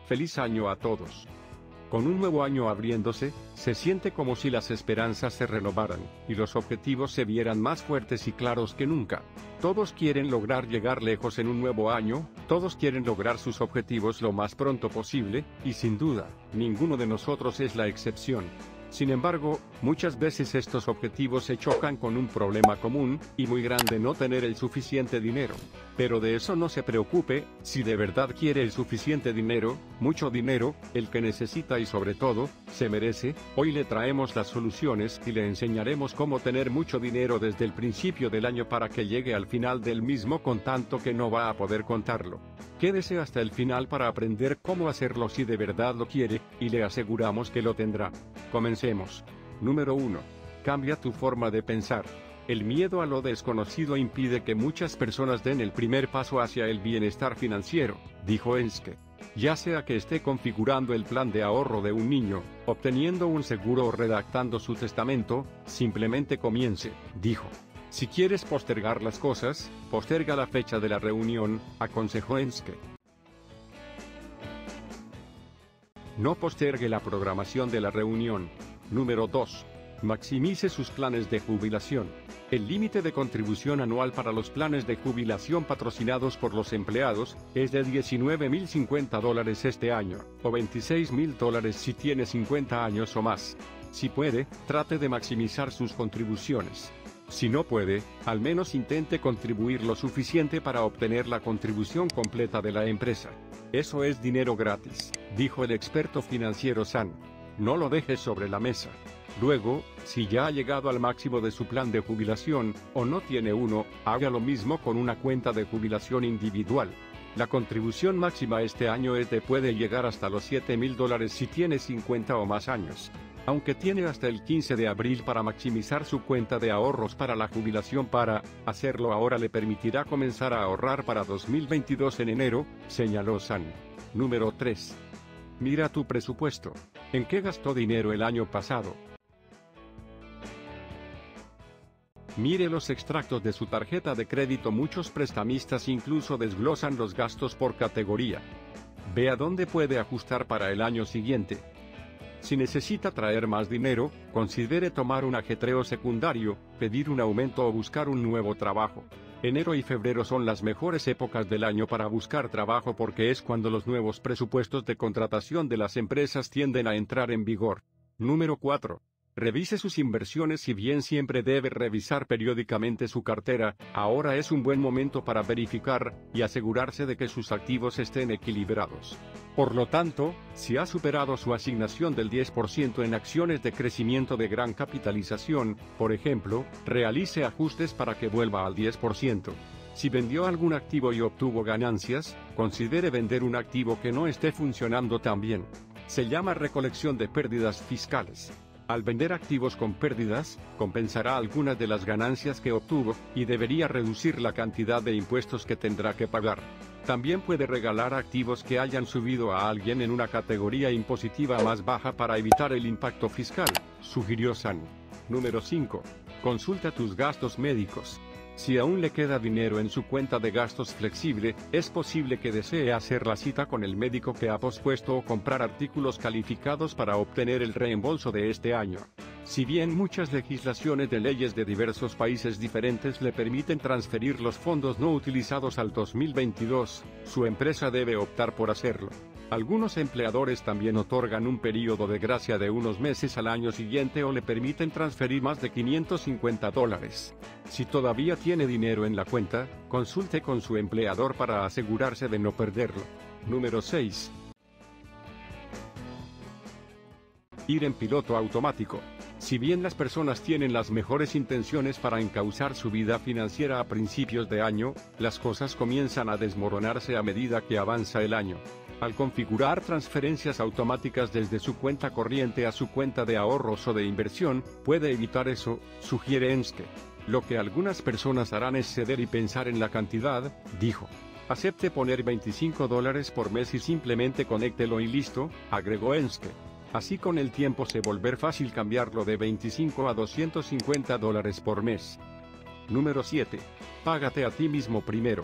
Feliz año a todos. Con un nuevo año abriéndose, se siente como si las esperanzas se renovaran, y los objetivos se vieran más fuertes y claros que nunca. Todos quieren lograr llegar lejos en un nuevo año, todos quieren lograr sus objetivos lo más pronto posible, y sin duda, ninguno de nosotros es la excepción. Sin embargo, muchas veces estos objetivos se chocan con un problema común, y muy grande: no tener el suficiente dinero. Pero de eso no se preocupe, si de verdad quiere el suficiente dinero, mucho dinero, el que necesita y sobre todo, se merece, hoy le traemos las soluciones y le enseñaremos cómo tener mucho dinero desde el principio del año para que llegue al final del mismo con tanto que no va a poder contarlo. Quédese hasta el final para aprender cómo hacerlo si de verdad lo quiere, y le aseguramos que lo tendrá. Comencemos. Número 1. Cambia tu forma de pensar. El miedo a lo desconocido impide que muchas personas den el primer paso hacia el bienestar financiero, dijo Enske. Ya sea que esté configurando el plan de ahorro de un niño, obteniendo un seguro o redactando su testamento, simplemente comience, dijo. Si quieres postergar las cosas, posterga la fecha de la reunión, aconsejó Enske. No postergue la programación de la reunión. Número 2. Maximice sus planes de jubilación. El límite de contribución anual para los planes de jubilación patrocinados por los empleados es de $19.050 este año, o $26.000 si tiene 50 años o más. Si puede, trate de maximizar sus contribuciones. Si no puede, al menos intente contribuir lo suficiente para obtener la contribución completa de la empresa. Eso es dinero gratis, dijo el experto financiero San. No lo dejes sobre la mesa. Luego, si ya ha llegado al máximo de su plan de jubilación, o no tiene uno, haga lo mismo con una cuenta de jubilación individual. La contribución máxima este año puede llegar hasta los $7.000 si tiene 50 o más años. Aunque tiene hasta el 15 de abril para maximizar su cuenta de ahorros para la jubilación. Para hacerlo ahora le permitirá comenzar a ahorrar para 2022 en enero, señaló San. Número 3. Mira tu presupuesto. ¿En qué gastó dinero el año pasado? Mire los extractos de su tarjeta de crédito. Muchos prestamistas incluso desglosan los gastos por categoría. Vea dónde puede ajustar para el año siguiente. Si necesita traer más dinero, considere tomar un ajetreo secundario, pedir un aumento o buscar un nuevo trabajo. Enero y febrero son las mejores épocas del año para buscar trabajo porque es cuando los nuevos presupuestos de contratación de las empresas tienden a entrar en vigor. Número 4. Revise sus inversiones. Si bien siempre debe revisar periódicamente su cartera, ahora es un buen momento para verificar y asegurarse de que sus activos estén equilibrados. Por lo tanto, si ha superado su asignación del 10% en acciones de crecimiento de gran capitalización, por ejemplo, realice ajustes para que vuelva al 10%. Si vendió algún activo y obtuvo ganancias, considere vender un activo que no esté funcionando tan bien. Se llama recolección de pérdidas fiscales. Al vender activos con pérdidas, compensará algunas de las ganancias que obtuvo, y debería reducir la cantidad de impuestos que tendrá que pagar. También puede regalar activos que hayan subido a alguien en una categoría impositiva más baja para evitar el impacto fiscal, sugirió San. Número 5. Consulta tus gastos médicos. Si aún le queda dinero en su cuenta de gastos flexible, es posible que desee hacer la cita con el médico que ha pospuesto o comprar artículos calificados para obtener el reembolso de este año. Si bien muchas legislaciones de leyes de diversos países diferentes le permiten transferir los fondos no utilizados al 2022, su empresa debe optar por hacerlo. Algunos empleadores también otorgan un período de gracia de unos meses al año siguiente o le permiten transferir más de $550. Si todavía tiene dinero en la cuenta, consulte con su empleador para asegurarse de no perderlo. Número 6. Ir en piloto automático. Si bien las personas tienen las mejores intenciones para encauzar su vida financiera a principios de año, las cosas comienzan a desmoronarse a medida que avanza el año. Al configurar transferencias automáticas desde su cuenta corriente a su cuenta de ahorros o de inversión, puede evitar eso, sugiere Enske. Lo que algunas personas harán es ceder y pensar en la cantidad, dijo. Acepte poner $25 por mes y simplemente conéctelo y listo, agregó Enske. Así con el tiempo se volver fácil cambiarlo de $25 a $250 por mes. Número 7. Págate a ti mismo primero.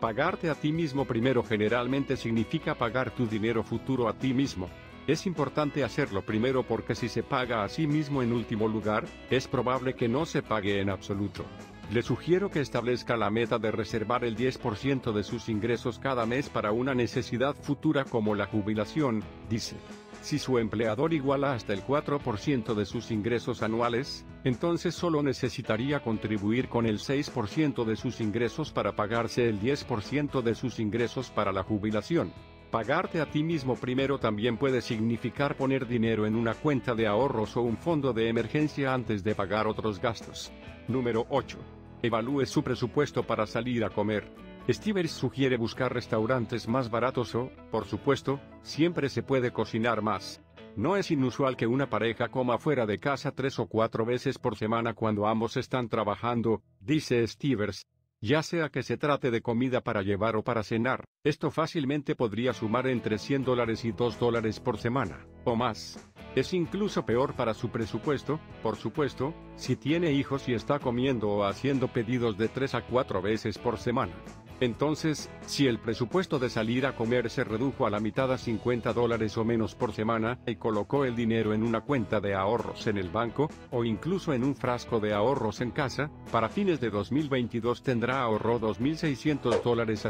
Pagarte a ti mismo primero generalmente significa pagar tu dinero futuro a ti mismo. Es importante hacerlo primero porque si se paga a sí mismo en último lugar, es probable que no se pague en absoluto. Le sugiero que establezca la meta de reservar el 10% de sus ingresos cada mes para una necesidad futura como la jubilación, dice. Si su empleador iguala hasta el 4% de sus ingresos anuales, entonces solo necesitaría contribuir con el 6% de sus ingresos para pagarse el 10% de sus ingresos para la jubilación. Pagarte a ti mismo primero también puede significar poner dinero en una cuenta de ahorros o un fondo de emergencia antes de pagar otros gastos. Número 8. Evalúe su presupuesto para salir a comer. Stivers sugiere buscar restaurantes más baratos o, por supuesto, siempre se puede cocinar más. No es inusual que una pareja coma fuera de casa 3 o 4 veces por semana cuando ambos están trabajando, dice Stivers. Ya sea que se trate de comida para llevar o para cenar, esto fácilmente podría sumar entre $100 y $2 por semana, o más. Es incluso peor para su presupuesto, por supuesto, si tiene hijos y está comiendo o haciendo pedidos de 3 a 4 veces por semana. Entonces, si el presupuesto de salir a comer se redujo a la mitad a $50 o menos por semana, y colocó el dinero en una cuenta de ahorros en el banco, o incluso en un frasco de ahorros en casa, para fines de 2022 tendrá ahorro $2.600 a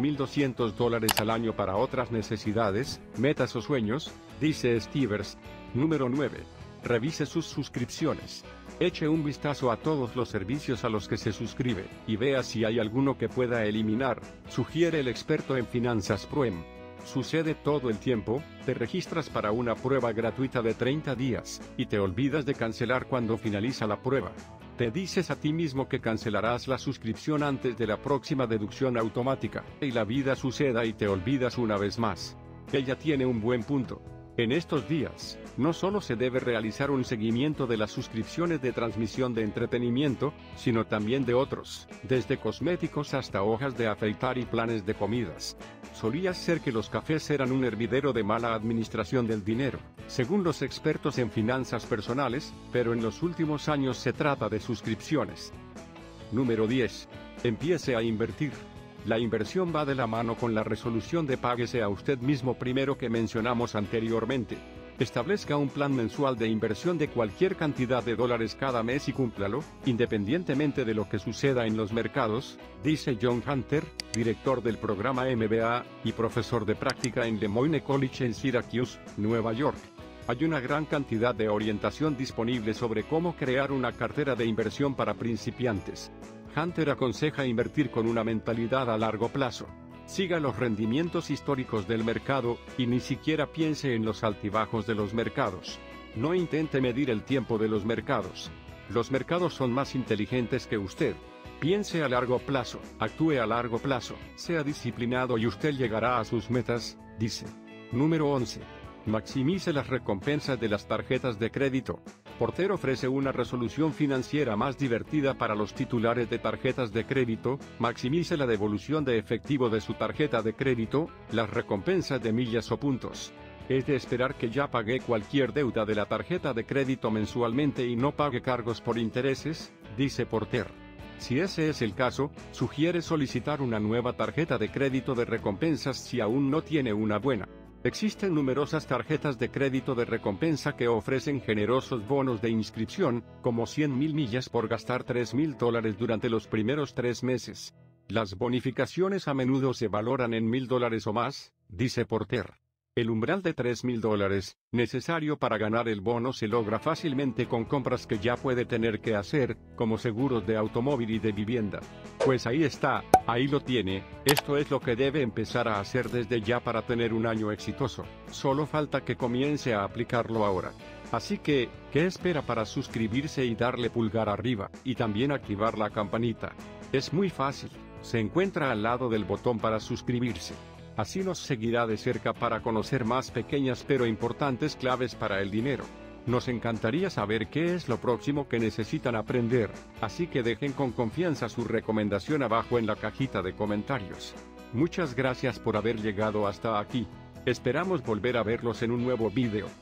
$5.200 al año para otras necesidades, metas o sueños, dice Stivers. Número 9. Revise sus suscripciones. Eche un vistazo a todos los servicios a los que se suscribe, y vea si hay alguno que pueda eliminar, sugiere el experto en finanzas Proem. Sucede todo el tiempo, te registras para una prueba gratuita de 30 días, y te olvidas de cancelar cuando finaliza la prueba. Te dices a ti mismo que cancelarás la suscripción antes de la próxima deducción automática, y la vida suceda y te olvidas una vez más. Ella tiene un buen punto. En estos días, no solo se debe realizar un seguimiento de las suscripciones de transmisión de entretenimiento, sino también de otros, desde cosméticos hasta hojas de afeitar y planes de comidas. Solía ser que los cafés eran un hervidero de mala administración del dinero, según los expertos en finanzas personales, pero en los últimos años se trata de suscripciones. Número 10. Empiece a invertir. La inversión va de la mano con la resolución de páguese a usted mismo primero que mencionamos anteriormente. Establezca un plan mensual de inversión de cualquier cantidad de dólares cada mes y cúmplalo, independientemente de lo que suceda en los mercados, dice John Hunter, director del programa MBA, y profesor de práctica en Le Moyne College en Syracuse, Nueva York. Hay una gran cantidad de orientación disponible sobre cómo crear una cartera de inversión para principiantes. Hunter aconseja invertir con una mentalidad a largo plazo. Siga los rendimientos históricos del mercado, y ni siquiera piense en los altibajos de los mercados. No intente medir el tiempo de los mercados. Los mercados son más inteligentes que usted. Piense a largo plazo, actúe a largo plazo, sea disciplinado y usted llegará a sus metas, dice. Número 11. Maximice las recompensas de las tarjetas de crédito. Porter ofrece una resolución financiera más divertida para los titulares de tarjetas de crédito. Maximice la devolución de efectivo de su tarjeta de crédito, las recompensas de millas o puntos. Es de esperar que ya pague cualquier deuda de la tarjeta de crédito mensualmente y no pague cargos por intereses, dice Porter. Si ese es el caso, sugiere solicitar una nueva tarjeta de crédito de recompensas si aún no tiene una buena. Existen numerosas tarjetas de crédito de recompensa que ofrecen generosos bonos de inscripción, como 100,000 millas por gastar $3,000 durante los primeros 3 meses. Las bonificaciones a menudo se valoran en $1,000 o más, dice Porter. El umbral de $3,000, necesario para ganar el bono, se logra fácilmente con compras que ya puede tener que hacer, como seguros de automóvil y de vivienda. Pues ahí está, ahí lo tiene, esto es lo que debe empezar a hacer desde ya para tener un año exitoso. Solo falta que comience a aplicarlo ahora. Así que, ¿qué espera para suscribirse y darle pulgar arriba, y también activar la campanita? Es muy fácil, se encuentra al lado del botón para suscribirse. Así nos seguirá de cerca para conocer más pequeñas pero importantes claves para el dinero. Nos encantaría saber qué es lo próximo que necesitan aprender, así que dejen con confianza su recomendación abajo en la cajita de comentarios. Muchas gracias por haber llegado hasta aquí. Esperamos volver a verlos en un nuevo video.